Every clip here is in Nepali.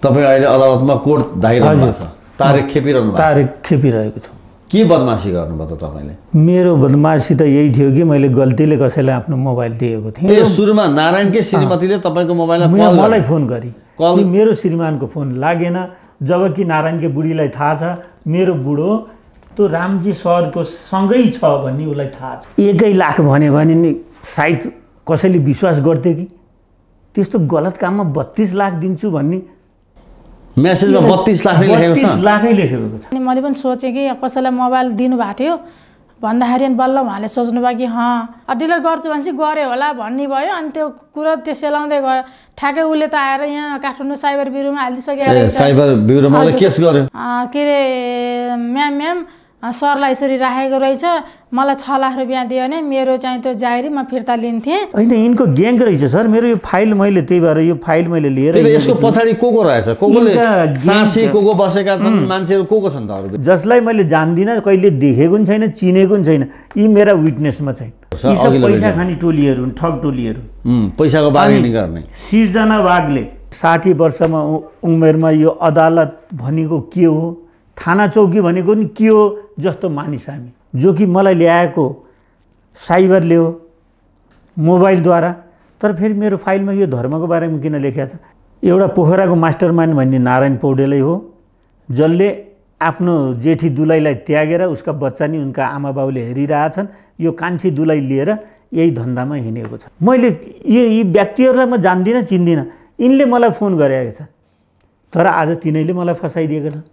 तपाईँ अहिले अदालतमा कोर्ट धाइरहनु भएको छ, तारिख खेपिरहनु भएको छ। तारिख खेपिरहेको छु। के बदमासी गर्नुभयो त तपाईँले? मेरो बदमासी त यही थियो कि मैले गल्तीले कसैलाई आफ्नो मोबाइल दिएको थिएँ। ए सुरुमा नारायणकै श्रीमतीले तपाईँको मोबाइलमा मलाई फोन गरी मेरो श्रीमानको फोन लागेन, जबकि नारायणकै बुढीलाई थाहा छ मेरो बुढो त्यो रामजी सरको सँगै छ भन्ने उसलाई थाहा छ। 1 लाख भन्यो भने नि सायद कसैले विश्वास गर्थे कि त्यस्तो गलत काममा 32 लाख दिन्छु भन्ने मेसेजमा 32 लाख लेखेको छ। 32 लाखै लेखेको छ। अनि मैले पनि सोचेँ कि कसैलाई मोबाइल दिनुभएको थियो भन्दाखेरि बल्ल उहाँले सोच्नुभयो कि डिलिट गर्छु भनेपछि गऱ्यो होला भन्ने भयो। अनि त्यो कुरा त्यो सेलाउँदै गयो। ठ्याक्कै उसले त आएर यहाँ काठमाडौँ साइबर ब्युरोमा हालिदिइसक्यो। साइबर ब्युरोमा केस गर्यो के अरे म्याम सरलाई यसरी राखेको रहेछ, मलाई 6 लाख रुपियाँ दियो भने मेरो चाहिँ त्यो जाहेरी म फिर्ता लिन्थेँ। होइन यिनको ग्याङ रहेछ सर। मेरो यो फाइल मैले त्यही भएर यो फाइल मैले लिएर यसको पछाडि को रहेछ? कोले साँची को बसेका छन् मान्छेहरू को छन् त अरु? जसलाई मैले जान्दिनँ, कहिले देखेको पनि छैन, चिनेको पनि छैन। यी मेरा विटनेसमा छैन। यी सब पैसा खाने टोलीहरू हुन्, ठग टोलीहरू। पैसाको बार्गेनिङ गर्ने। सिर्जना वागले 60 वर्षमा उमेरमा यो अदालत भनेको के हो, थाना चौकी भनेको नि के हो जस्तो मानिस हामी, जो कि मलाई ल्याएको साइबरले हो मोबाइलद्वारा। तर फेरि मेरो फाइलमा यो धर्मको बारेमा किन लेखेको छ? एउटा पोखराको मास्टरमाइन्ड भन्ने नारायण पौडेलै हो, जसले आफ्नो जेठी दुलाईलाई त्यागेर उसका बच्चा नि उनका आमा बाउले हेरिरहेछन्। यो कान्छी दुलाई लिएर यही धन्दामा हिँडेको छ। मैले यी व्यक्तिहरूलाई म जान्दिनँ, चिन्दिनँ। यिनले मलाई फोन गरेको छ, तर आज तिनैले मलाई फसाइदिएको छ।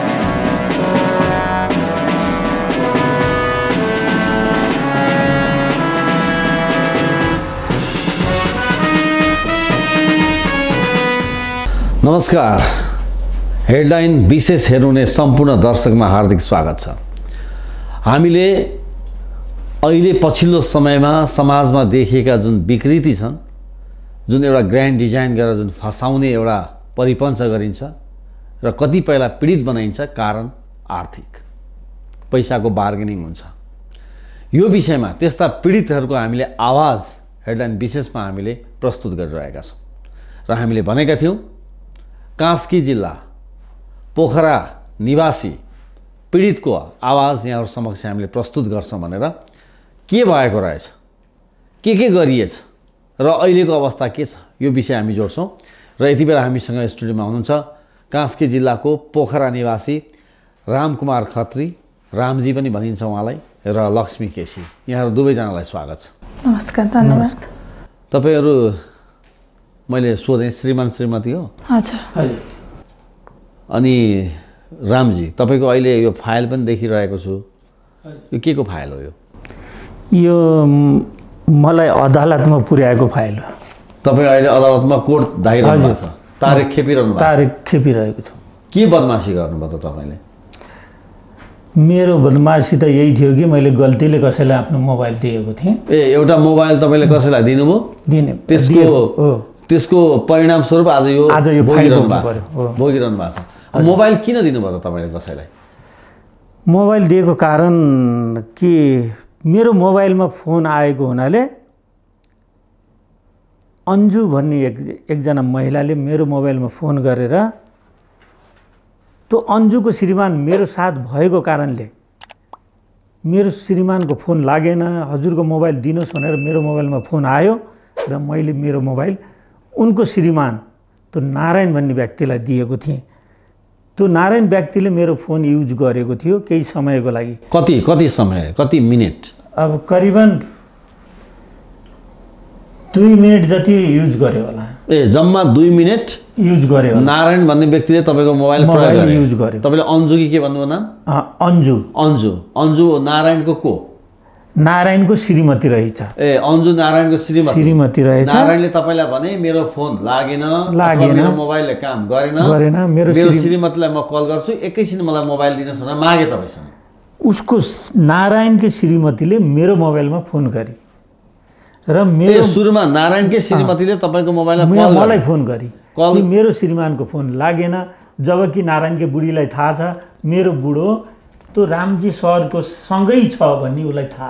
नमस्कार, हेडलाइन विशेष हेर्नुहुने सम्पूर्ण दर्शकमा हार्दिक स्वागत छ। हामीले अहिले पछिल्लो समयमा समाजमा देखिएका जुन विकृति छन्, जुन एउटा ग्रान्ड डिजाइन गरेर जुन फसाउने एउटा परिपन्च गरिन्छ र कतिपयलाई पीडित बनाइन्छ, कारण आर्थिक पैसाको बार्गेनिङ हुन्छ। यो विषयमा त्यस्ता पीडितहरूको हामीले आवाज हेडलाइन विशेषमा हामीले प्रस्तुत गरिरहेका छौँ र हामीले भनेका थियौँ कास्की जिल्ला पोखरा निवासी पीडितको आवाज यहाँहरु समक्ष हामीले प्रस्तुत गर्छौं भनेर के भएको रहेछ, के गरिएछ र अहिलेको अवस्था के छ, यो विषय हामी जोड्छौं। र यति बेला हामीसँग स्टुडियोमा हुनुहुन्छ कास्की जिल्लाको पोखरा निवासी रामकुमार खत्री, रामजी पनि भनिन्छ उहाँलाई, र लक्ष्मी केसी। यहाँहरु दुवैजनालाई स्वागत छ। नमस्कार, धन्यवाद। तपाईहरु मैले सोधेँ श्रीमान श्रीमती हो? हजुर हजुर। अनि रामजी, तपाईको अहिले यो फाइल पनि देखिरहेको छु, यो के को फाइल हो? यो मलाई अदालतमा पुर्याएको फाइल हो। तपाई अहिले अदालतमा कोर्ट धाइरहनु भएको छ, तारिख खेपिरहनु भएको छ। तारिख खेपिरहेको छु। के बदमासी गर्नुभयो त तपाईले? मेरो बदमासी त यही थियो कि मैले गल्तीले कसैलाई आफ्नो मोबाइल दिएको थिएँ। एउटा मोबाइल तपाईले कसैलाई दिनुभयो? दिने। त्यसको परिणाम स्वरूप आज यो भोगिरहनु भएको छ। मोबाइल किन दिनुभयो त तपाईले कसैलाई? मोबाइल दिएको कारण कि मेरो मोबाइलमा फोन आएको हुनाले अन्जु भन्ने एकजना महिलाले मेरो मोबाइलमा फोन गरेर त्यो अन्जुको श्रीमान मेरो साथ भएको कारणले मेरो श्रीमानको फोन लागेन, हजुरको मोबाइल दिनुहोस् भनेर मेरो मोबाइलमा फोन आयो र मैले मेरो मोबाइल उनको श्रीमान त्यो नारायण भन्ने व्यक्तिलाई दिएको थिएँ। त्यो नारायण व्यक्तिले मेरो फोन युज गरेको थियो केही समयको लागि। कति समय, कति मिनेट? अब करिबन 2 मिनेट जति युज गर्यो होला। जम्मा 2 मिनेट युज गर्यो। नारायण भन्ने व्यक्तिले तपाईको मोबाइल प्रयोग युज गर्यो। तपाईले अन्जु कि के भन्नुभयो नाम? अन्जु नारायणको को? नारायणको श्रीमती रहेछ। अन्जु नारायणको श्रीमती रहेछ। नारायणले तपाईलाई भने मेरो फोन लागेन, मेरो मोबाइलले काम गरेन, मेरो श्रीमतीलाई म कल गर्छु, एकैछिन मलाई मोबाइल दिनुहोस् भनेर मागे तपाईसँग। उसको नारायणकै श्रीमतीले मेरो मोबाइलमा फोन गरी र मेरो सुरुमा नारायणकै श्रीमतीले तपाईको मोबाइलमा मलाई फोन गरी मेरो श्रीमानको फोन लागेन, जबकि नारायणकै बुढीलाई थाहा छ मेरो बुढो त्यो रामजी सरको सँगै छ भन्ने उसलाई थाहा छ।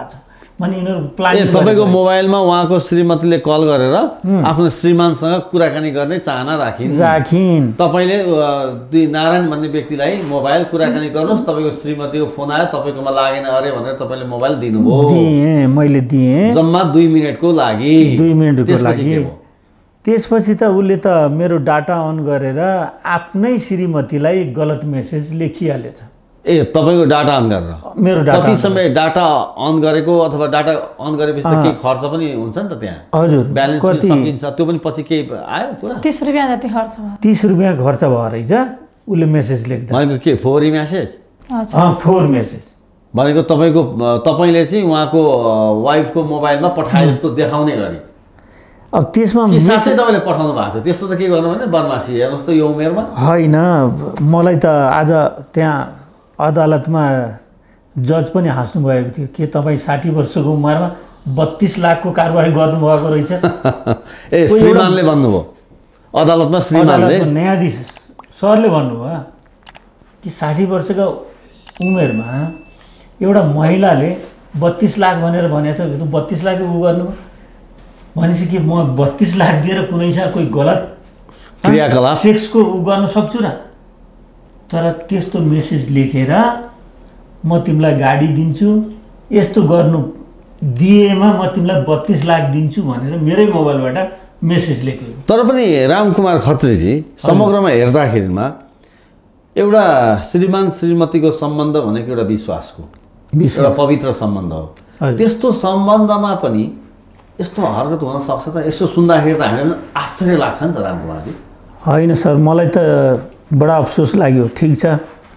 भने यिनीहरू ए प्लानिङ तपाईँको मोबाइलमा उहाँको श्रीमतीले कल गरेर आफ्नो श्रीमानसँग कुराकानी गर्ने चाहना राखिन्। तपाईँले नारायण भन्ने व्यक्तिलाई मोबाइल कुराकानी गर्नुहोस्, तपाईँको श्रीमतीको फोन आयो, तपाईँकोमा लागेन अरे भनेर तपाईँले मोबाइल दिनुभयो। दिएँ, मैले दिएँ जम्मा 2 मिनटको लागि। 2 मिनटको लागि। त्यसपछि त उसले त मेरो डाटा अन गरेर आफ्नै श्रीमतीलाई गलत मेसेज लेखिहालेछ। ए तपाईँको डाटा अन गरेर? मेरो डाटा कति समय डाटा अन गरेको, अथवा डाटा अन गरेपछि त केही खर्च पनि हुन्छ नि त त्यहाँ? हजुर, ब्यालेन्स पनि सकिन्छ, त्यो पनि पछि केही आयो कुरा? 30 रुपियाँ जति खर्च भयो। 30 रुपियाँ खर्च भयो रहेछ उसले मेसेज लेख्दा। भनेको के फोरी मेसेज? फोर मेसेज भनेको तपाईँले चाहिँ उहाँको वाइफको मोबाइलमा पठाए जस्तो देखाउने गरी। अब त्यसमा के साँच्चै तपाईँले पठाउनु भएको थियो? त्यस्तो त के गर्नु भने बदमासी हेर्नुहोस् त यो उमेरमा। होइन, मलाई त आज त्यहाँ अदालतमा जज पनि हाँस्नु भएको थियो। के तपाईँ 60 वर्षको उमेरमा 32 लाखको कारबाही गर्नुभएको रहेछ? ए श्रीमानले भन्नुभयो अदालतमा? श्रीमानले, न्यायाधीश सरले भन्नुभयो कि 60 वर्षको उमेरमा एउटा महिलाले 32 लाख भनेर भनेछ, 32 लाख उ गर्नु भनेपछि कि म 32 लाख दिएर कुनैसँग कोही गलत क्रियाकलाप सेक्सको उ गर्न सक्छु र? तर त्यस्तो मेसेज लेखेर म तिमीलाई गाडी दिन्छु, यस्तो गर्नु दिएमा म तिमीलाई 32 लाख दिन्छु भनेर मेरै मोबाइलबाट मेसेज लेखेको। तर पनि रामकुमार खत्रीजी, समग्रमा हेर्दाखेरिमा एउटा श्रीमान श्रीमतीको सम्बन्ध भनेको एउटा विश्वासको, एउटा पवित्र सम्बन्ध हो। त्यस्तो सम्बन्धमा पनि यस्तो हरकत हुन सक्छ त? यसो सुन्दाखेरि त हामीलाई आश्चर्य लाग्छ नि त रामकुमारजी। होइन सर, मलाई त बडा अफसोस लाग्यो। ठिक छ,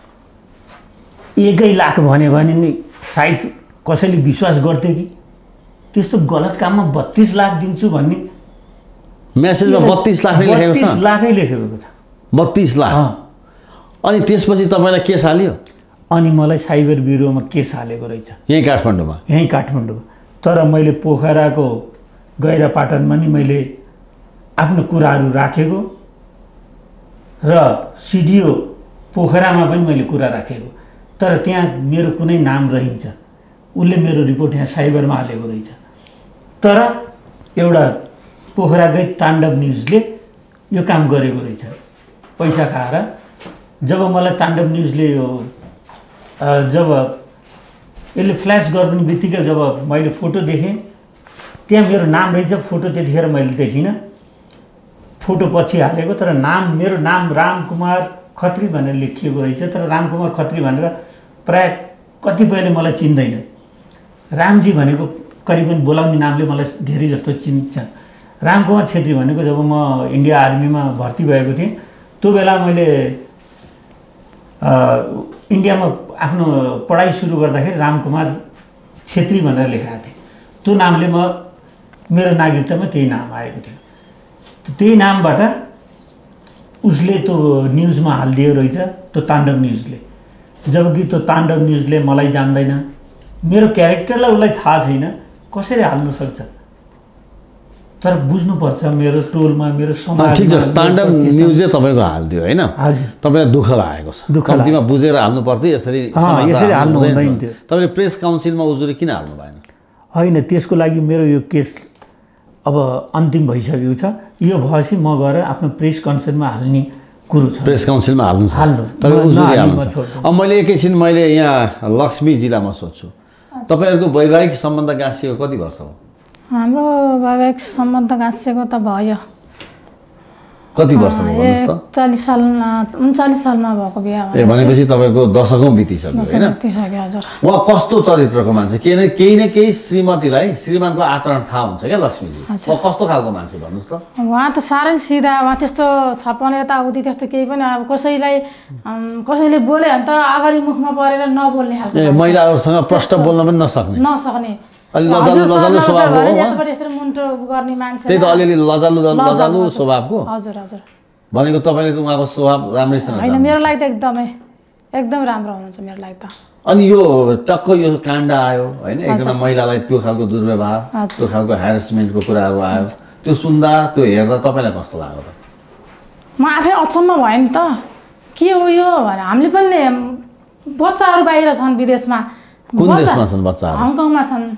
1 लाख भन्यो भने नि सायद कसैले विश्वास गर्थे कि त्यस्तो गलत काममा 32 लाख दिन्छु भन्ने मेसेजमा 32 लाख लेखेको छ? 32 लाखै लेखेको छ। 32 लाख। अनि त्यसपछि तपाईँलाई केस हाल्यो? अनि मलाई साइबर ब्युरोमा केस हालेको रहेछ, यहीँ काठमाडौँमा? यहीँ काठमाडौँमा। तर मैले पोखराको गैरापाटनमा नि मैले आफ्नो कुराहरू राखेको र सिडिओ पोखरामा पनि मैले कुरा राखेको। तर त्यहाँ मेरो कुनै नाम रहन्छ, उसले मेरो रिपोर्ट यहाँ साइबरमा हालेको रहेछ। तर एउटा पोखराकै ताण्डव न्युजले यो काम गरेको रहेछ पैसा खाएर। जब मलाई ताण्डव न्युजले यो जब यसले फ्ल्यास गर्ने बित्तिकै जब मैले फोटो देखेँ, त्यहाँ मेरो नाम रहेछ, फोटो त्यतिखेर मैले देखिनँ, फोटो पछि हालेको। तर मेरो नाम रामकुमार खत्री भनेर लेखिएको रहेछ। तर रामकुमार खत्री भनेर प्राय कतिपयले मलाई चिन्दैन। रामजी भनेको करिबन बोलाउने नामले मलाई धेरै जस्तो चिन्छ। रामकुमार छेत्री भनेको जब म इन्डिया आर्मीमा भर्ती भएको थिएँ, त्यो बेला मैले इन्डियामा आफ्नो पढाइ सुरु गर्दाखेरि रामकुमार छेत्री भनेर लेखाएको थिएँ। त्यो नामले मेरो नागरिकतामा त्यही नाम आएको थियो। त्यही नामबाट उसले त्यो न्युजमा हालिदियो रहेछ, त्यो ताण्डव न्युजले। जबकि त्यो ताण्डव न्युजले मलाई जान्दैन, मेरो क्यारेक्टरलाई उसलाई थाहा छैन, कसरी हाल्नु सक्छ? तर बुझ्नुपर्छ मेरो टोलमा, मेरो समाजमा। ठिक छ, ताण्डव न्युजले तपाईँको हालिदियो होइन? तपाईँलाई दुःख लागेको छ, कम्तीमा बुझेर हाल्नु पर्थ्यो, यसरी हाल्नु हुँदैन थियो। तपाईँले प्रेस काउन्सिलमा उजुरी किन हाल्नु भएन? होइन, त्यसको लागि मेरो यो केस अब अन्तिम भइसकेको छ। यो भएपछि म गएर आफ्नो प्रेस काउन्सिलमा हाल्ने कुरो छ। प्रेस काउन्सिलमा हाल्नु तपाईँ उजुरी हाल्नु छ। अब मैले एकैछिन यहाँ लक्ष्मी जिल्लामा सोध्छु, तपाईँहरूको वैवाहिक सम्बन्ध गाँसिएको कति वर्ष हो? हाम्रो वैवाहिक सम्बन्ध गाँसिएको त भयो। कति वर्ष भयो भन्नुहोस् त? 39 सालमा भएको बिहा। ए भनेपछि तपाईँको दशकौँ बितिसक्यो होइन? बितिसक्यो हजुर। उहाँ कस्तो चरित्रको मान्छे? केही न केही श्रीमतीलाई श्रीमानको आचरण थाहा हुन्छ क्या लक्ष्मीजी? उहाँ कस्तो खालको मान्छे भन्नुहोस् त? उहाँ त साह्रै सिधा, उहाँ त्यस्तो छपन यताउति त्यस्तो केही पनि। अब कसैले बोल्यो भने त अगाडि मुखमा परेर नबोल्ने खालको। ए महिलाहरूसँग प्रष्ट बोल्न पनि नसक्ने अलि लजालु स्वभावको हो? त्यही त अलिअलि लजालु स्वभावको। हजुर हजुर। भनेको तपाईँले त उहाँको स्वभाव राम्रैसँग होइन, मेरो लागि त एकदम राम्रो हुनुहुन्छ मेरो लागि त। अनि यो टक्क यो काण्ड आयो होइन, एकजना महिलालाई त्यो खालको दुर्व्यवहार, त्यो खालको ह्यारेसमेन्टको कुराहरू आयो, त्यो सुन्दा त्यो हेर्दा तपाईँलाई कस्तो लाग्यो त? म आफै अचम्म भयो नि त, के हो यो भने। हामीले पनि बच्चाहरू बाहिर छन् विदेशमा। कुन देशमा छन् बच्चाहरू? हङकङमा छन्।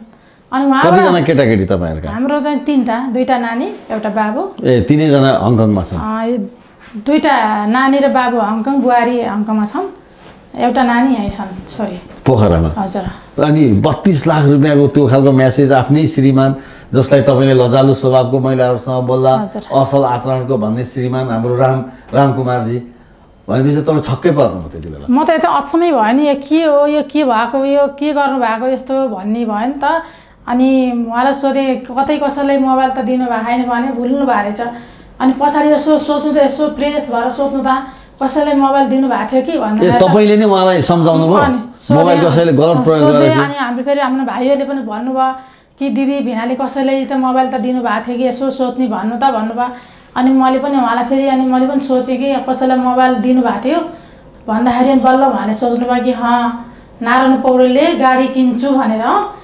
अनि उहाँ कतिजना केटाकेटी तपाईँहरूका? हाम्रो चाहिँ 3टा, 2टा नानी, एउटा बाबु। ए, 3जना हङकङमा छन्? 2टा नानी र बाबु हङकङ, बुहारी हङकङमा छन्, एउटा नानी यहीँ छन्, छोरी पोखरामा। हजुर। अनि 32 लाख रुपियाँको त्यो खालको म्यासेज आफ्नै श्रीमान जसलाई तपाईँले लजालु स्वभावको महिलाहरूसँग बोल्दा असल आचरणको भन्ने श्रीमान हाम्रो रामकुमारजी भनेपछि तपाईँ छक्कै पर्नुभयो त्यति बेला? म त यता अचम्मै भयो नि, यो के हो, यो के भएको, यो के गर्नु भएको यस्तो भन्ने भयो नि त। अनि उहाँलाई सोधेँ कतै कसैलाई मोबाइल त दिनु भएको छैन भने भुल्नु भएको रहेछ। अनि पछाडि यसो सोच्नु त यसो फ्रेस भएर सोध्नु त कसैलाई मोबाइल दिनु भएको थियो कि भन्नु। तपाईँले नै उहाँलाई सम्झाउनु भयो मोबाइल कसैले गलत प्रयोग गरेको? अनि हाम्रो फेरि हाम्रो भाइहरूले पनि भन्नुभयो कि दिदी भिनाले कसैलाई त मोबाइल त दिनु भएको थियो कि यसो सोध्ने भन्नु त भन्नुभयो। अनि मैले पनि उहाँलाई फेरि अनि मैले पनि सोचेँ कि कसैलाई मोबाइल दिनुभएको थियो भन्दाखेरि बल्ल उहाँले सोच्नुभयो कि नारायण पौडेलले गाडी किन्छु भनेर,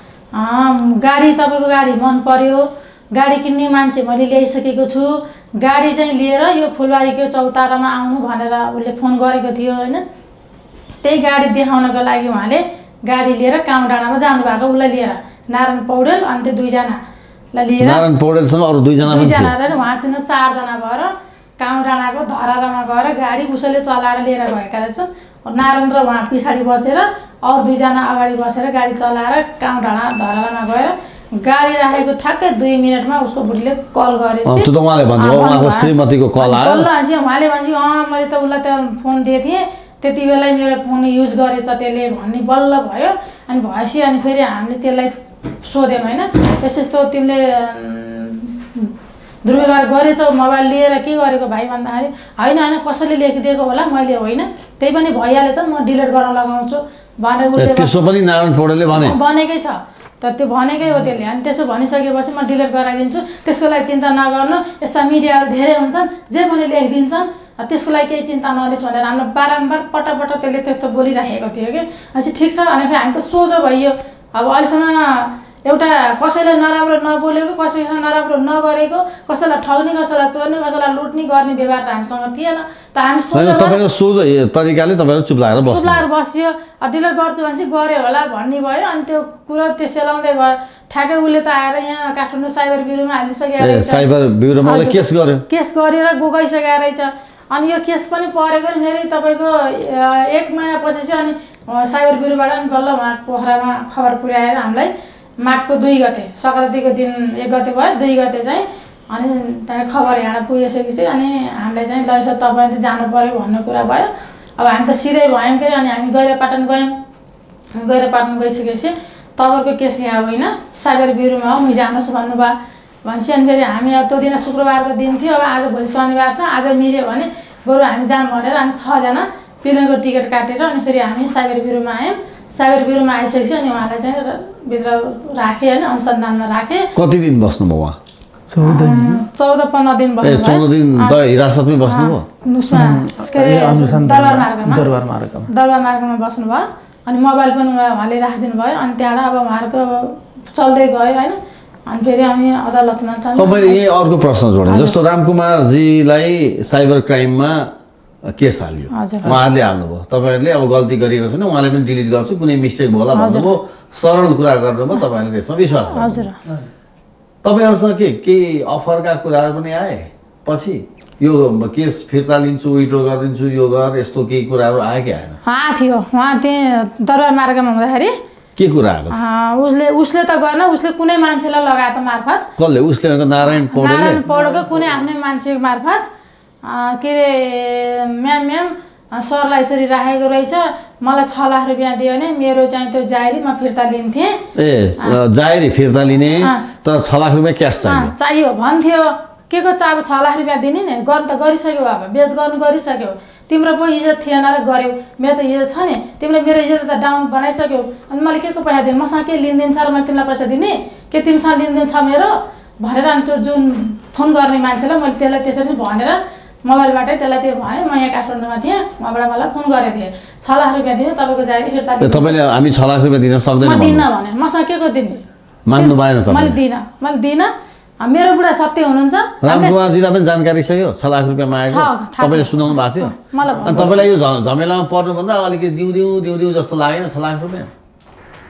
गाडी तपाईँको गाडी मन पर्यो, गाडी किन्ने मान्छे मैले ल्याइसकेको छु, गाडी चाहिँ लिएर यो फुलबारीको चौतारामा आउनु भनेर उसले फोन गरेको थियो होइन। त्यही गाडी देखाउनको लागि उहाँले गाडी लिएर काउँ डाँडामा जानुभएको, उसलाई लिएर नारायण पौडेल अनि त्यो 2जनालाई लिएर, नारायण पौडेलसँग अरू 2जना र उहाँसँग 4 जना भएर काउँ डाँडाको धरारामा गएर गाडी उसैले चलाएर लिएर गएका रहेछन्। नारायण र उहाँ पछाडि बसेर अरू 2जना अगाडि बसेर गाडी चलाएर काउँ डाँडा धरारामा गएर गाडी राखेको ठ्याक्कै 2 मिनटमा उसको बुढीले कल गरेपछि त्यो त उहाँले भन्नुभयो उहाँको श्रीमतीको कल आयो। बल्ल उहाँले भन्छ मैले त उसलाई त फोन दिएको थिएँ त्यति बेलै मेरो फोन युज गरेछ त्यसले भन्ने बल्ल भयो। अनि भएपछि अनि फेरि हामीले त्यसलाई सोध्यौँ होइन यस्तो यस्तो तिमीले दुर्व्यवहार गरेछौ मोबाइल लिएर के गरेको भाइ भन्दाखेरि होइन कसैले लेखिदिएको होला मैले होइन त्यही पनि भइहालेछ म डिलिट गर्न लगाउँछु भनेर उसले त्यसो पनि नारायण पौडेलले भनेकै छ त त्यो भनेकै हो त्यसले। अनि त्यसो भनिसकेपछि म डिलिट गराइदिन्छु त्यसको लागि चिन्ता नगर्नु, यस्ता मिडियाहरू धेरै हुन्छन् जे पनि लेखिदिन्छन् त्यसको लागि केही चिन्ता नलिस् भनेर हामीलाई बारम्बार पटक त्यसले त्यस्तो बोलिराखेको थियो कि। अनि ठिक छ अनि हामी त सोझो भइयो। अब अहिलेसम्म एउटा कसैलाई नराम्रो नबोलेको, कसैसँग नराम्रो नगरेको, कसैलाई ठग्ने, कसैलाई चोर्ने, कसैलाई लुट्ने गर्ने व्यवहार त हामीसँग थिएन। त हामी तपाईको सोझो तरिकाले तपाईहरु चुप लागेर बस्यो। डिलिट गर्छु भनेपछि गरे होला भन्ने भयो। अनि त्यो कुरा त्यो सेलाउँदै गयो। ठ्याक्कै उसले त आएर यहाँ काठमाडौँ साइबर ब्युरोमा हालिसकेको रहेछ। साइबर ब्युरोमा केस गर्यो, केस गरेर गइसकेको रहेछ। अनि यो केस पनि परेको नि फेरि तपाईँको 1 महिनापछि चाहिँ अनि साइबर ब्युरोबाट नि बल्ल उहाँ पोखरामा खबर पुर्याएर हामीलाई माघको 2 गते सङ्क्रान्तिको दिन 1 गते भयो 2 गते चाहिँ अनि त्यहाँबाट खबर यहाँ पुगिसकेपछि अनि हामीलाई चाहिँ लैस तपाईँले जानु पर्यो भन्ने कुरा भयो। अब हामी त सिधै भयौँ के अनि हामी गैरापाटन गयौँ। गैरापाटन गइसकेपछि तपाईँको केस यहाँ होइन साइबर ब्युरोमा हो जानुहोस् भन्नुभयो। भनेपछि अनि फेरि हामी अब त्यो दिन शुक्रबारको दिन थियो। अब आज भोलि शनिबार छ, आज मिल्यो भने बरु हामी जाऊँ भनेर हामी 6 जना प्लेनको टिकट काटेर अनि फेरि हामी साइबर ब्युरोमा आयौँ। साइबर ब्युरोमा आइसकेपछि अनि उहाँलाई चाहिँ भित्र राखेँ होइन अनुसन्धानमा राखेँ। कति दिन बस्नुभयो उहाँ? 14-15 दिन बस्नुभयो। 14 दिन त हिरासतमै बस्नुभयो उसमा के अरे दरबार मार्गमा बस्नुभयो। अनि मोबाइल पनि उहाँले राखिदिनु भयो। अनि त्यहाँबाट अब उहाँहरूको चल्दै गयो होइन। अनि फेरि हामी अदालतमा मैले यही अर्को प्रश्न जोडेँ जस्तो रामकुमारजीलाई साइबर क्राइममा केस हाल्यो, उहाँहरूले हाल्नुभयो, तपाईँहरूले अब गल्ती गरिएको छैन उहाँले पनि डिलिट गर्छु कुनै मिस्टेक भयो होला भन्नुभयो, सरल कुरा गर्नुभयो, तपाईँहरूले त्यसमा विश्वास गर्नु। तपाईँहरूसँग केही अफरका कुराहरू पनि आए पछि यो केस फिर्ता लिन्छु विड्रो गरिदिन्छु यो गर यस्तो केही कुराहरू आयो कि आएन? थियो उहाँ त्यहाँ दरबार मार्गमा हुँदाखेरि के कुरा आएको? उसले त गर्न उसले कुनै मान्छेलाई लगाएको मार्फत कसले? उसले नारायण पौडेलको कुनै आफ्नै मान्छे मार्फत के अरे म्याम सरलाई यसरी राखेको रहेछ मलाई 6 लाख रुपियाँ दियो भने मेरो चाहिँ त्यो जायरी म फिर्ता लिन्थेँ। जायरी फिर्ता लिने त 6 लाख रुपियाँ क्यास चाहियो भन्थ्यो। के को अब 6 लाख रुपियाँ दिने नि गर्नु त गरिसक्यो, अब बेच गर्नु गरिसक्यो, तिम्रो पो इज्जत थिएन र गर्यौ, मेरो त इज्जत छ नि, तिमीले मेरो इज्जत त डाउन बनाइसक्यौ। अनि मैले के को पैसा दिने, मसँग के लिनदेन छ र मैले तिमीलाई पैसा दिने, के तिमीसँग लिनदेन छ मेरो भनेर अनि त्यो जुन फोन गर्ने मान्छेलाई मैले त्यसलाई त्यसरी भनेर मोबाइलबाटै त्यसलाई त्यो भने म यहाँ काठमाडौँमा थिएँ उहाँबाट मलाई फोन गरेको थिएँ 6 लाख रुपियाँ दिनु तपाईँको जागिर फिर्ता दिनु। तपाईँले हामी 6 लाख रुपियाँ दिन सक्दैन म दिन्न भने मसँग के को दिने मान्नु भएन तपाईले? मैले दिनँ। मेरो बुढा सत्य हुनुहुन्छ। रामकुमारजीलाई पनि जानकारी छ यो 6 लाख रुपियाँ मागेको तपाईँले सुनाउनु भएको थियो अनि तपाईँलाई यो झमेलामा पर्नुभन्दा अलिकति दिउँ जस्तो लागेन 6 लाख रुपियाँ?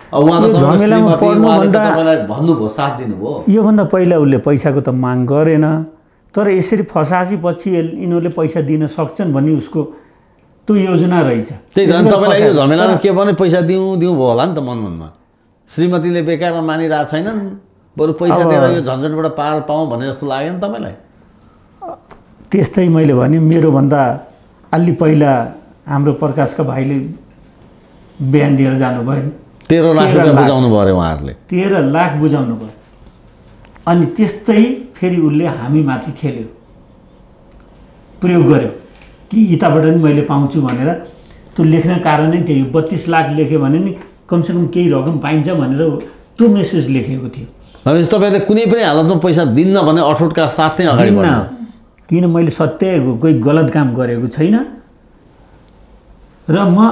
उहाँ त यो तपाईँको झमेलामा श्रीमती, उहाँले त पर्नुभन्दा तपाईँलाई भन्नुभयो, साथ दिनुभयो। योभन्दा पहिला उसले पैसाको त माग गरेन, तर यसरी फसाएपछि यिनीहरूले पैसा दिन सक्छन् भन्ने उसको त्यो योजना रहेछ। त्यही त तपाईँलाई यो झमेलामा के भने पैसा दिउँ भयो होला नि त मनमा। श्रीमतीले बेकारमा मानिरहेको छैनन्, बरु पैसा दिएर यो झन्झटबाट पार पाऊँ भने जस्तो लागेन तपाईँलाई? त्यस्तै मैले भने मेरोभन्दा अलि पहिला हाम्रो प्रकाशका भाइले बिहान दिएर जानुभयो नि, 13 लाख रुपियाँ बुझाउनु भयो अरे उहाँहरूले। 13 लाख बुझाउनु भयो। अनि त्यस्तै फेरि उसले हामीमाथि खेल्यो, प्रयोग गर्यो कि यताबाट नि मैले पाउँछु भनेर। त्यो लेख्न कारण नै त्यही, 32 लाख लेख्यो भने नि कमसेकम केही रकम पाइन्छ भनेर त्यो मेसेज लेखेको थियो। भनेपछि तपाईँले कुनै पनि हालतमा पैसा दिन्न भने अठोटका साथ नै अगाडि बढ्नु। किन मैले सत्य कोही गलत काम गरेको छैन र म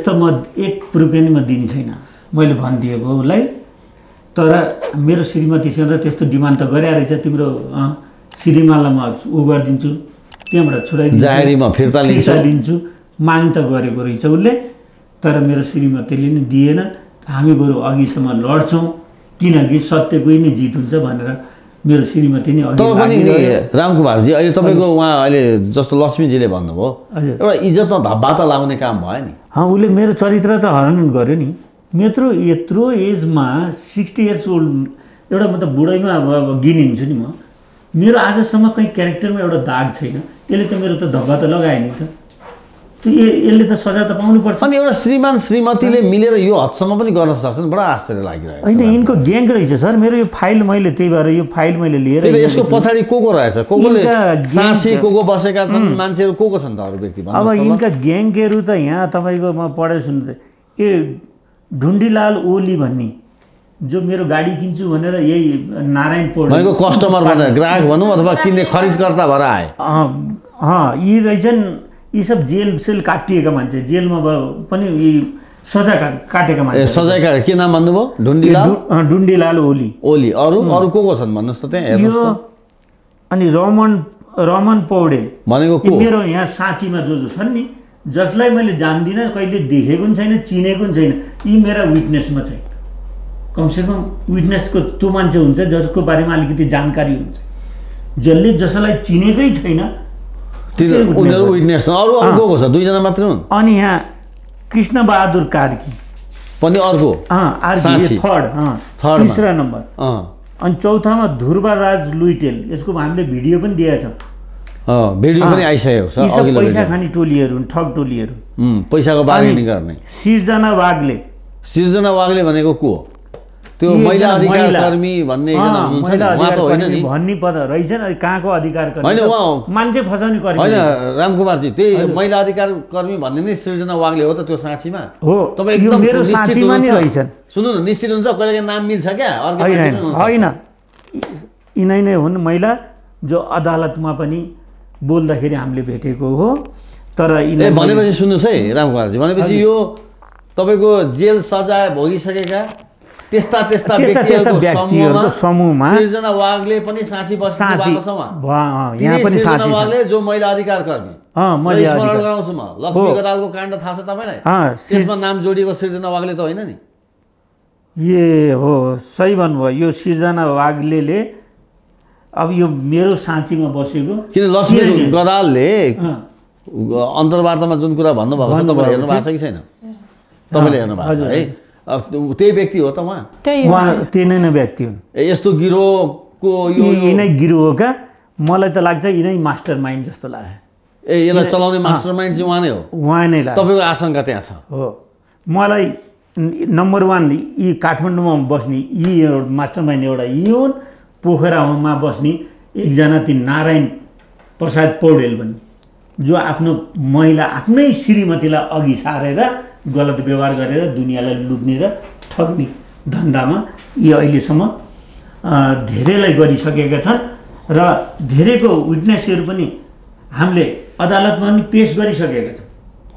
1 रुपियाँ नि म दिने छैन मैले भनिदिएको उसलाई। तर मेरो श्रीमतीसँग त्यस्तो डिमान्ड त गरे रहेछ, तिम्रो श्रीमानलाई म उ गरिदिन्छु, त्यहाँबाट छुट्याइदिन्छु, जाहेरीमा फिर्ता लिन्छु माग त गरेको रहेछ उसले। तर मेरो श्रीमतीले नि दिएन। हामी बरु अघिसम्म लड्छौँ, किनकि सत्यकै नै जित हुन्छ भनेर मेरो श्रीमती नै तर पनि रामकुमारजी अहिले तपाईँको उहाँ अहिले जस्तो लक्ष्मीजीले भन्नुभयो एउटा इज्जतमा धब्बा त लाउने काम भयो नि। उसले मेरो चरित्र त हनन गर्यो नि। यत्रो एजमा 60 इयर्स ओल्ड एउटा म त बुढैमा अब गिनिन्छु नि। म मेरो आजसम्म कहीँ क्यारेक्टरमा एउटा दाग छैन। यसले त मेरो त धब्बा त लगाए नि त। त्यो यसले त सजा त पाउनुपर्छ। अनि एउटा श्रीमान श्रीमतीले मिलेर यो हदसम्म पनि गर्न सक्छन्, बडा आश्चर्य लागिरहेको छ। होइन, यिनको ग्याङ रहेछ सर। मेरो यो फाइल मैले त्यही भएर यो फाइल मैले लिएर यसको पछाडि को रहेछ, कोले साँची को बसेका छन्, मान्छेहरू को छन् त अरू व्यक्ति? अब यिनका ग्याङहरू त यहाँ तपाईँको म पढेँ सुन्नु, ढुन्डीलाल ओली भन्ने जो मेरो गाडी किन्छु भनेर यही नारायण पौडेल कस्टमर भनेर ग्राहक भनौँ अथवा किन्ने खरिदकर्ता भएर आए। यी रहेछन्। यी सब जेल सेल काटिएका मान्छे, जेलमा पनि यी सजाय काटेका मान्छे। सजाय काटे के नाम भन्नुभयो? ढुन्डीलाल ओली। अरू को छन् भन्नुहोस् त त्यहाँ? यो अनि रमन पौडेल भनेको को? मेरो यहाँ साँचीमा जो छन् नि, जसलाई मैले जान्दिनँ, कहिले देखेको पनि छैन, चिनेको पनि छैन। यी मेरा विटनेसमा चाहिँ कमसेकम विटनेसको त्यो मान्छे हुन्छ जसको बारेमा अलिकति जानकारी हुन्छ। जसले जसलाई चिनेकै छैन उनीहरू विटनेस। अरू को छ? 2 जना मात्रै हुन्। अनि यहाँ कृष्णबहादुर कार्की पनि अर्को थर्ड 3रा नम्बर। अनि चौथामा ध्रुवराज लुइटेल। यसको हामीले भिडियो पनि दिएका छौँ। भिडियो पनि आइसकेको छ। पैसा खाने टोलीहरू, ठग टोलीहरू, पैसाको बार्गेनिङ गर्ने। सिर्जना वाग्ले भनेको को हो? त्यो महिला अधिकार कर्मी भन्ने एकजना हुनुहुन्छ नि, उहाँ त होइन नि? भन्ने पद रहेछ नि, कहाँको अधिकार कर्मी होइन, उहाँ मान्छे फसाउने कर्मी होइन। रामकुमारजी त्यही महिला अधिकार कर्मी भन्ने नै सृजना वाग्ले हो त त्यो साँचीमा? हो, तपाईँ एकदम मेरो साँचीमा नै रहेछन्। सुन्नु न, निश्चित हुन्छ कहिलेकाहीँ नाम मिल्छ क्या? होइन, यिनै नै हुन् महिला जो अदालतमा पनि बोल्दाखेरि हामीले भेटेको हो। तर भनेपछि सुन्नुहोस् है रामकुमारजी, भनेपछि यो तपाईँको जेल सजाय भोगिसकेका त्यस्ता व्यक्तिहरूको समूहमा सृजना वाग्ले पनि साँची बस्नु भएको छ। यहाँ पनि साँची वाग्ले जो महिला अधिकार कर्मी, स्मरण गराउँछु म, लक्ष्मी गदालको काण्ड थाहा छ तपाईँलाई? त्यसमा नाम जोडिएको सृजना वाग्ले त होइन नि? ए हो, सही भन्नुभयो। यो सृजना वाग्ले अब यो मेरो साँचीमा बसेको, किन लक्ष्मी गदालले अन्तर्वार्तामा जुन कुरा भन्नुभएको छ तपाईँले हेर्नु भएको छ कि छैन? तपाईँले हेर्नु भएको छ है? त्यही व्यक्ति हो त उहाँ? त्यही नै व्यक्ति हुन्। यस्तो गिरोहको यिनै गिरोह हो क्या? मलाई त लाग्छ यिनै मास्टर माइन्ड जस्तो लाग्यो। यसलाई चलाउने मास्टर माइन्ड चाहिँ उहाँ नै हो? उहाँ नै लाग्यो। तपाईँको आशंका त्यहाँ छ? हो, मलाई नम्बर 1 यी काठमाडौँमा बस्ने यी मास्टर माइन्ड एउटा यी हुन्। पोखरामा बस्ने एकजना ती नारायण प्रसाद पौडेल भन्ने, जो आफ्नो महिला आफ्नै श्रीमतीलाई अघि सारेर गलत व्यवहार गरेर दुनियाँलाई लुट्ने र ठग्ने धन्दामा यी अहिलेसम्म धेरैलाई गरिसकेका छन्। र धेरैको विटनेसहरू पनि हामीले अदालतमा पनि पेश गरिसकेका छौँ।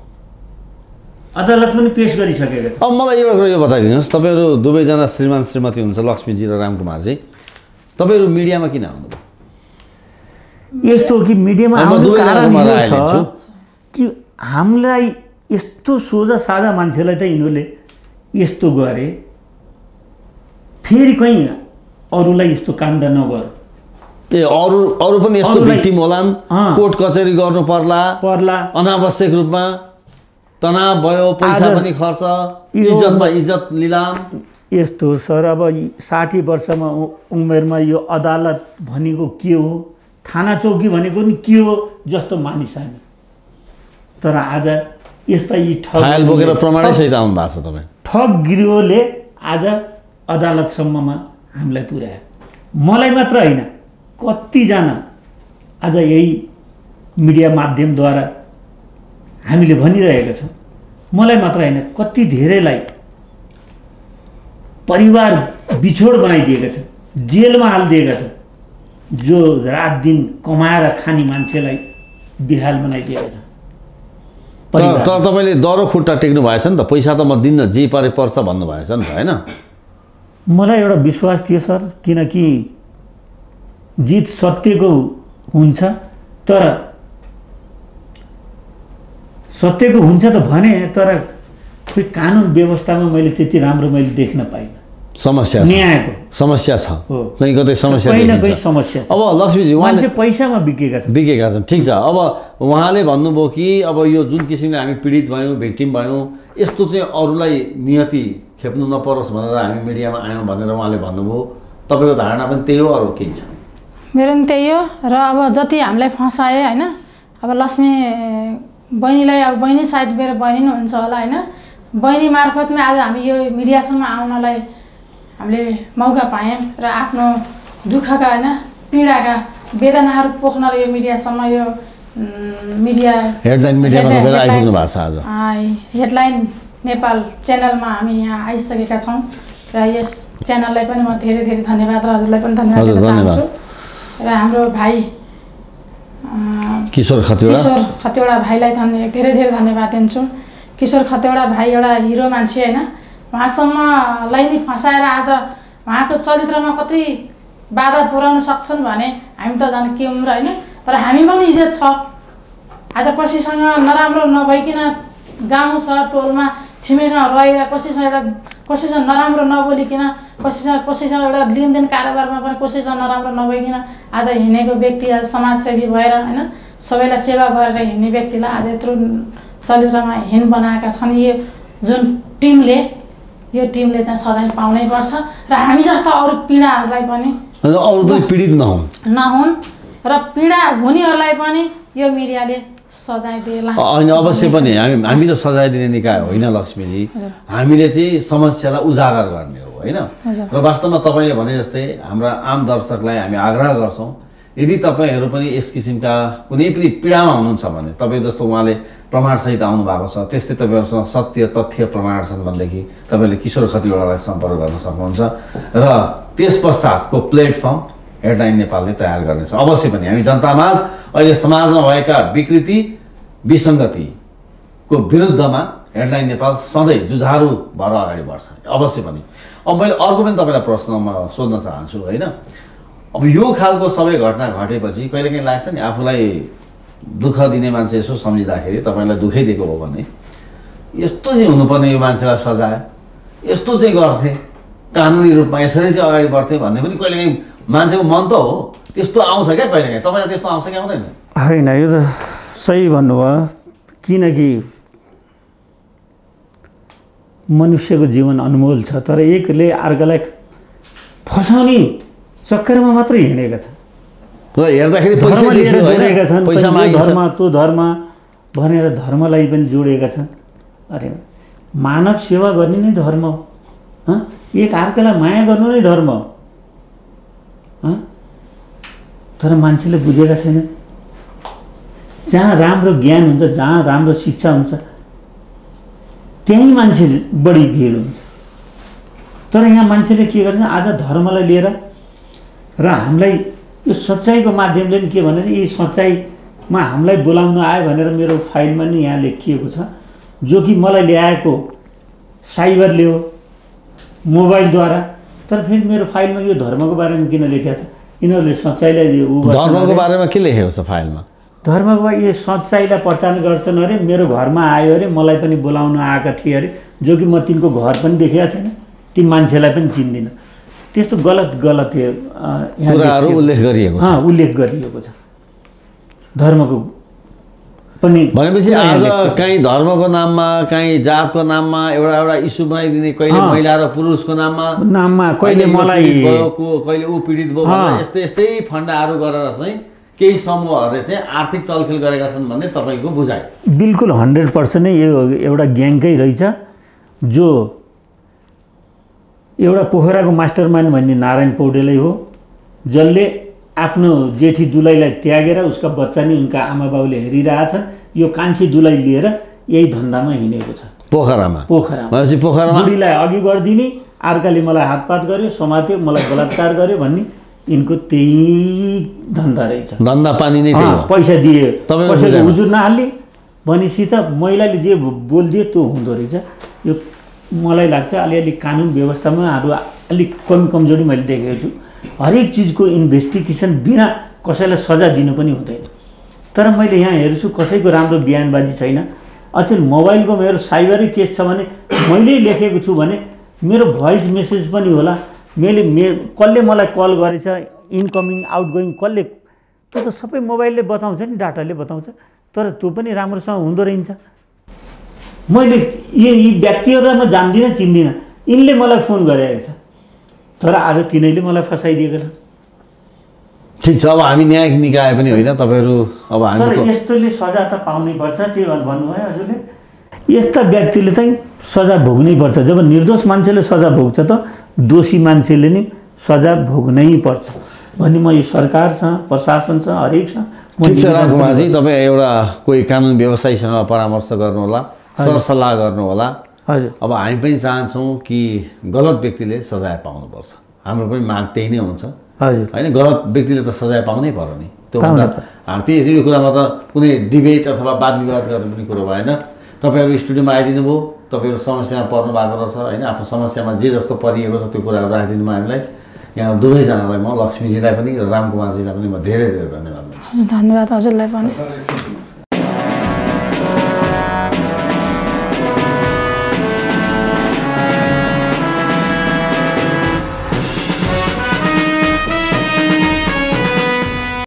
अब मलाई एउटा कुरा यो बताइदिनुहोस्, तपाईँहरू दुवैजना श्रीमान श्रीमती हुनुहुन्छ, लक्ष्मीजी र रामकुमारजी। तपाईँहरू मिडियामा किन आउनुभयो? यस्तो हो कि मिडियामा आउनु कारण यो छ कि हामीलाई यस्तो सोझा साझा मान्छेलाई त यिनीहरूले यस्तो गरे फेरि कहीँ अरूलाई यस्तो काण्ड नगर। ए अरू पनि यस्तो भिक्टिम होलान्, कोर्ट कचेरी गर्नु पर्ला, अनावश्यक रूपमा तनाव भयो, पैसा पनि खर्च, इज्जतमा इज्जत लिलाम। यस्तो सर, अब 60 वर्षमा उमेरमा यो अदालत भनेको के हो, थाना चौकी भनेको नि के हो जस्तो मानिस हामी। तर आज यस्ता यी फाइल बोकेर प्रमाणै सहित आउनु भएको छ तपाईँ। ठग गिरोहले आज अदालतसम्ममा हामीलाई पुर्यायो। मलाई मात्र होइन, कतिजना आज यही मिडिया माध्यमद्वारा हामीले भनिरहेका छौँ। मलाई मात्र होइन, कति धेरैलाई परिवार बिछोड बनाइदिएका छन्, जेलमा हालिदिएका छन्। जो रात दिन कमाएर खाने मान्छेलाई बिहाल बनाइदिएका छन्। तर तपाईँले दरो खुट्टा टेक्नु भएछ नि त, पैसा त म दिन्न, जे परे पर्छ भन्नुभएछ नि त, होइन? मलाई एउटा विश्वास थियो सर, किनकि जित सत्यको हुन्छ। तर सत्यको हुन्छ त भने, तर खोइ कानुन व्यवस्थामा मैले त्यति राम्रो देख्न पाइनँ। समस्या न्यायको समस्या छ, कहीँ कतै समस्या समस्या। अब लक्ष्मीजी उहाँले पैसामा बिकेका छन्, ठिक छ। अब उहाँले भन्नुभयो कि अब यो जुन किसिमले हामी पीडित भयौँ, भिक्टिम भयौँ, यस्तो चाहिँ अरूलाई नियति खेप्नु नपरोस् भनेर हामी मिडियामा आयौँ भनेर उहाँले भन्नुभयो। तपाईँको धारणा पनि त्यही हो, अरू केही छ? मेरो पनि त्यही हो। र अब जति हामीलाई फसाए होइन, अब लक्ष्मी बहिनीलाई, अब बहिनी सायद मेरो बहिनी नै हुन्छ होला होइन, बहिनी मार्फतमा आज हामी यो मिडियासम्म आउनलाई हामीले मौका पायौँ र आफ्नो दुःखका होइन, पीडाका वेदनाहरू पोख्न यो मिडियासम्म, यो मिडिया हेडलाइन मिडियामा आइपुग्नु भएको छ आज। हेडलाइन नेपाल च्यानलमा हामी यहाँ आइसकेका छौँ र यस च्यानललाई पनि म धेरै धेरै धन्यवाद र हजुरलाई पनि धन्यवाद दिन चाहन्छु। र हाम्रो भाइ किशोर खतिवडा भाइलाई धेरै धेरै धन्यवाद दिन्छु। किशोर खतिवडा भाइ एउटा हिरो मान्छे होइन, उहाँसम्मलाई नि फसाएर आज उहाँको चरित्रमा कति बाधा पुर्याउन सक्छन् भने हामी त झन् के हुँ र होइन। तर हामीमा पनि इज्जत छ। आज कसैसँग नराम्रो नभइकन गाउँ सहर टोलमा छिमेकमा रहेर कसैसँग नराम्रो नबोलिकन, कसैसँग एउटा लेनदेन कारोबारमा पनि कसैसँग नराम्रो नभइकन आज हिँडेको व्यक्ति, आज समाजसेवी भएर होइन, सबैलाई सेवा गरेर हिँड्ने व्यक्तिलाई आज यत्रो चरित्रमा हिँड बनाएका छन्। यो जुन टिमले चाहिँ सजाय पाउनै पर्छ र हामी जस्ता अरू पीडाहरूलाई पनि पीडित नहुन् र पीडा हुनेहरूलाई पनि यो मिडियाले सजाय दिएला। होइन, अवश्य पनि हामी त सजाय दिने निकाय होइन लक्ष्मीजी, हामीले चाहिँ समस्यालाई उजागर गर्ने हो होइन। र वास्तवमा तपाईँले भने जस्तै हाम्रा आम दर्शकलाई हामी आग्रह गर्छौँ, यदि तपाईँहरू पनि यस किसिमका कुनै पनि पीडामा हुनुहुन्छ भने तपाईँ जस्तो उहाँले प्रमाणसहित आउनु भएको छ, त्यस्तै तपाईँहरूसँग सत्य तथ्य प्रमाण छन् भनेदेखि तपाईँले किशोर खतिवडालाई सम्पर्क गर्न सक्नुहुन्छ र त्यस पश्चातको प्लेटफर्म हेडलाइन नेपालले तयार गर्नेछ। अवश्य पनि हामी जनतामाझ अहिले समाजमा भएका विकृति विसङ्गतिको विरुद्धमा हेडलाइन नेपाल सधैँ जुझारु भएर अगाडि बढ्छ, अवश्य पनि। अब मैले अर्को पनि तपाईँलाई प्रश्न सोध्न चाहन्छु होइन। अब यो खालको सबै घटना घटेपछि कहिलेकाहीँ लाग्छ नि आफूलाई दुःख दिने मान्छे यसो सम्झिँदाखेरि तपाईँलाई दुःखै दिएको हो भने यस्तो चाहिँ हुनुपर्ने यो मान्छेलाई सजाय, यस्तो चाहिँ गर्थे, कानुनी रूपमा यसरी चाहिँ अगाडि बढ्थे भन्ने पनि कहिलेकाहीँ मान्छेको मन त हो, त्यस्तो आउँछ क्या कहिलेकाहीँ? तपाईँलाई त्यस्तो आउँछ कि आउँदैन? होइन, यो त सही भन्नुभयो। किनकि मनुष्यको जीवन अनमोल छ, तर एकले अर्कालाई फसाउने चक्करमा मात्रै हिँडेका छन्। हेर्दाखेरि जोडेका छन्, धर्म त्यो धर्म भनेर धर्मलाई पनि जोडेका छन्। अरे मानव सेवा गर्ने नै धर्म हो, एक अर्कालाई माया गर्नु नै धर्म हो। तर मान्छेले बुझेका छैन। जहाँ राम्रो ज्ञान हुन्छ, जहाँ राम्रो शिक्षा हुन्छ, त्यहीँ मान्छे बढी भिड हुन्छ। तर यहाँ मान्छेले के गर्छ, आज धर्मलाई लिएर र हामीलाई यो सच्चाइको माध्यमले नि के भने यी सच्चाइमा हामीलाई बोलाउन आयो भनेर मेरो फाइलमा नि यहाँ लेखिएको छ, जो कि मलाई ल्याएको साइबरले हो, मोबाइलद्वारा। तर फेरि मेरो फाइलमा यो धर्मको बारेमा किन लेखेको छ? यिनीहरूले सच्चाइलाई धर्मको बारेमा के लेखेको छ फाइलमा? धर्मको बारे यो सच्चाइलाई प्रचार गर्छन् अरे। मेरो घरमा आयो अरे, मलाई पनि बोलाउन आएका थिए अरे, जो कि म तिनको घर पनि देखेको छैन, ती मान्छेलाई पनि चिन्दिनँ। त्यस्तो गलत यहाँ कुराहरू उल्लेख गरिएको छ। उल्लेख गरिएको छ धर्मको पनि। भनेपछि आज कहीँ धर्मको नाममा कहीँ जातको नाममा एउटा इस्यु बनाइदिने, कहिले महिला र पुरुषको नाममा कहिले मलाई कहिले ऊ पीडित भयो भनेर यस्तै फन्डाहरू गरेर चाहिँ केही समूहहरूले चाहिँ आर्थिक चलखेल गरेका छन् भन्ने तपाईँको बुझाइ? बिल्कुल 100% नै यो एउटा ग्याङकै रहेछ, जो एउटा पोखराको मास्टरमाइन्ड भन्ने नारायण पौडेलै हो, जसले आफ्नो जेठी दुलैलाई त्यागेर उसका बच्चा नि उनका आमा बाउले हेरिरहेछन्, यो कान्छी दुलै लिएर यही धन्दामा हिँडेको छ पोखरामा। बुढीलाई अघि गरिदिने, अर्काले मलाई हातपात गर्यो, समात्यो, मलाई बलात्कार गर्यो भन्ने यिनको त्यही धन्दा रहेछ। धन्दा पानी नै थियो, पैसा दिए कसैको हुजुर नहाल्ने भनेपछि त महिलाले जे बोलिदियो त्यो हुँदो रहेछ। यो मलाई लाग्छ अलिअलि कानुन व्यवस्थामा अलिक कमजोरी मैले देखेको छु। हरेक चिजको इन्भेस्टिगेसन बिना कसैलाई सजा दिनु पनि हुँदैन। तर मैले यहाँ हेर्छु कसैको राम्रो बयानबाजी छैन। अचेल मोबाइलको मेरो साइबरै केस छ भने मैले लेखेको छु भने मेरो भोइस मेसेज पनि होला, कसले मलाई कल गरेछ, इनकमिङ आउटगोइङ कसले, त्यो त सबै मोबाइलले बताउँछ नि, डाटाले बताउँछ। तर त्यो पनि राम्रोसँग हुँदो रहन्छ। मैले यी व्यक्तिहरूलाई म जान्दिनँ चिन्दिनँ, यिनले मलाई फोन गरेको छ, तर आज तिनीहरूले मलाई फसाइदिएको छ। ठिक छ, अब हामी न्यायिक निकाय पनि होइन तपाईँहरू, अब हामी तर यस्तोले सजा त पाउनै पर्छ। त्यो भन्नुभयो हजुरले, यस्ता व्यक्तिले चाहिँ सजा भोग्नै पर्छ। जब निर्दोष मान्छेले सजा भोग्छ त दोषी मान्छेले नि सजा भोग्नै पर्छ भन्ने म यो सरकारसँग, प्रशासनसँग, हरेकसँग। ठिक छ रामकुमारजी, तपाईँ एउटा कोही कानुन व्यवसायीसँग परामर्श गर्नुहोला, सरसल्लाह गर्नुहोला। हजुर, अब हामी पनि चाहन्छौँ कि गलत व्यक्तिले सजाय पाउनुपर्छ, हाम्रो पनि माग त्यही नै हुन्छ। हजुर, होइन गलत व्यक्तिले त सजाय पाउनै पर्यो नि। त्यो यो कुरामा त कुनै डिबेट अथवा वाद विवाद गर्ने पनि कुरो भएन। तपाईँहरू स्टुडियोमा आइदिनु भयो, तपाईँहरू समस्यामा पर्नु भएको रहेछ होइन, आफ्नो समस्यामा जे जस्तो परिएको छ त्यो कुराहरू राखिदिनु भयो हामीलाई। यहाँ दुवैजनालाई, म लक्ष्मीजीलाई पनि र रामकुमारजीलाई पनि म धेरै धेरै धन्यवाद दिन्छु। धन्यवाद हजुरलाई पनि।